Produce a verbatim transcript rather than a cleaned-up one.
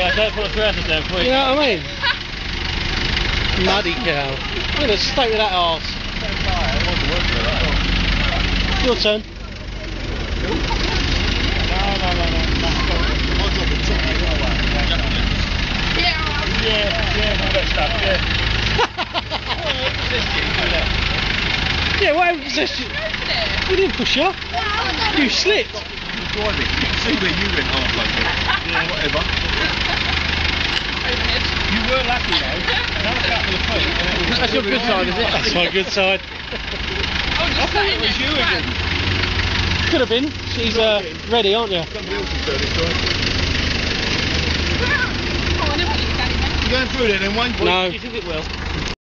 Yeah, don't put a trousers down quick. You know what I mean? Muddy cow. Look at the state of that arse. Your turn. No, no, no, no. Yeah, yeah, all that stuff, yeah. Yeah, whatever possessed you. We didn't push you. You slipped. You were driving. You can see where you went half like that. Yeah, whatever. You were lucky though. Another couple of feet. And That's your good side, is it? That's my good side. I thought it was you again. Could have been. She's uh, ready, aren't you? Somebody else is doing it. You going through there then, Wayne? No. Do you think it will?